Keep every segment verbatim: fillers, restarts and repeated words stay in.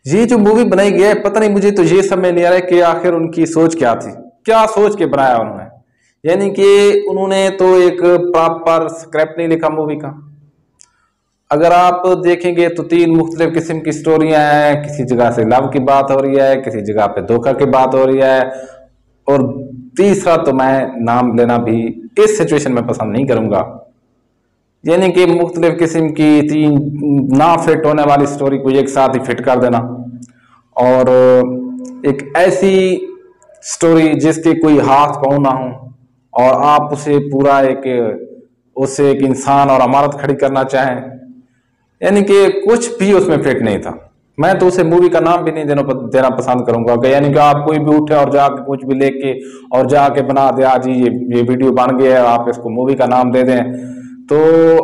ये जो मूवी बनाई गई है, पता नहीं, मुझे तो ये समझ नहीं आ रहा है कि आखिर उनकी सोच क्या थी, क्या सोच के बनाया उन्होंने। यानी कि उन्होंने तो एक प्रॉपर स्क्रिप्ट नहीं लिखा मूवी का। अगर आप देखेंगे तो तीन मुख्तलिफ किस्म की स्टोरियां हैं, किसी जगह से लव की बात हो रही है, किसी जगह पे धोखा की बात हो रही है, और तीसरा तो मैं नाम लेना भी इस सिचुएशन में पसंद नहीं करूंगा। यानी कि मुख्तलिफ किस्म की तीन ना फिट होने वाली स्टोरी को एक साथ ही फिट कर देना, और एक ऐसी स्टोरी जिसके कोई हाथ पाँव ना हो, और आप उसे पूरा एक उसे एक इंसान और इमारत खड़ी करना चाहें। यानी कि कुछ भी उसमें फिट नहीं था। मैं तो उसे मूवी का नाम भी नहीं देना देना पसंद करूंगा कि यानी कि आप कोई भी उठे और जाके कुछ भी लेके और जाके बना दे, आज ये ये वीडियो बन गया है, आप इसको मूवी का नाम दे दें, तो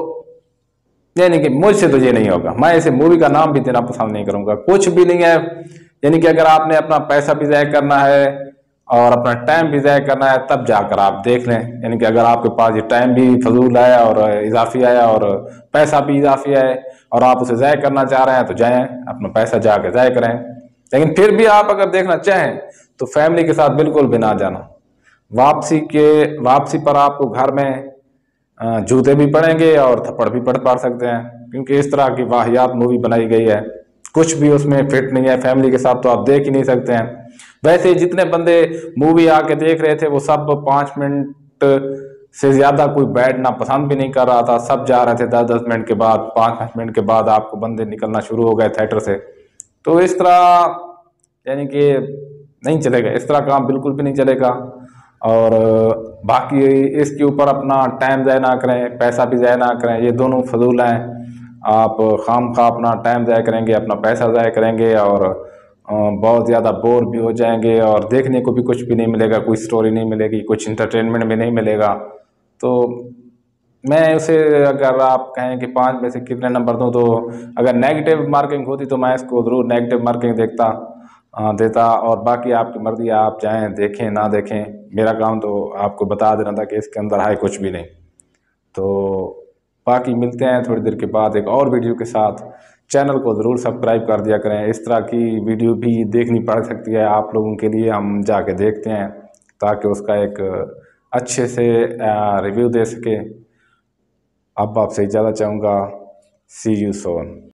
यानी कि मुझसे तो ये नहीं होगा। मैं इसे मूवी का नाम भी देना पसंद नहीं करूंगा, कुछ भी नहीं है। यानी कि अगर आपने अपना पैसा भी ज़ाया करना है और अपना टाइम भी ज़ाया करना है, तब जाकर आप देख लें। यानी कि अगर आपके पास ये टाइम भी फजूल आया और इजाफी आया और पैसा भी इजाफी आए और आप उसे ज़ाया करना चाह रहे हैं, तो जाएं, अपना पैसा जाके ज़ाया करें। लेकिन फिर भी आप अगर देखना चाहें तो फैमिली के साथ बिल्कुल भी ना जाना। वापसी के वापसी पर आपको घर में जूते भी पड़ेंगे और थप्पड़ भी पड़ पड़ सकते हैं, क्योंकि इस तरह की वाहियात मूवी बनाई गई है। कुछ भी उसमें फिट नहीं है, फैमिली के साथ तो आप देख ही नहीं सकते हैं। वैसे जितने बंदे मूवी आके देख रहे थे वो सब पाँच मिनट से ज्यादा कोई बैठना पसंद भी नहीं कर रहा था, सब जा रहे थे दस दस मिनट के बाद, पाँच पाँच मिनट के बाद आपको बंदे निकलना शुरू हो गए थिएटर से। तो इस तरह यानी कि नहीं चलेगा, इस तरह काम बिल्कुल भी नहीं चलेगा। और बाकी इसके ऊपर अपना टाइम ज़ाया ना करें, पैसा भी ज़ाया ना करें, ये दोनों फजूल हैं। आप खाम खा अपना टाइम ज़ाया करेंगे, अपना पैसा ज़ाया करेंगे और बहुत ज़्यादा बोर भी हो जाएंगे और देखने को भी कुछ भी नहीं मिलेगा, कोई स्टोरी नहीं मिलेगी, कुछ इंटरटेनमेंट भी नहीं मिलेगा। तो मैं उसे, अगर आप कहें कि पाँच में से कितने नंबर दूं, तो अगर नेगेटिव मार्किंग होती तो मैं इसको ज़रूर नेगेटिव मार्किंग देखता आ, देता। और बाकी आपकी मर्जी, आप चाहें देखें ना देखें, मेरा काम तो आपको बता देना था कि इसके अंदर है कुछ भी नहीं। तो बाकी मिलते हैं थोड़ी देर के बाद एक और वीडियो के साथ। चैनल को ज़रूर सब्सक्राइब कर दिया करें, इस तरह की वीडियो भी देखनी पड़ सकती है आप लोगों के लिए, हम जाके देखते हैं ताकि उसका एक अच्छे से रिव्यू दे सके। अब आपसे इजाज़त चाहूँगा। See you Son.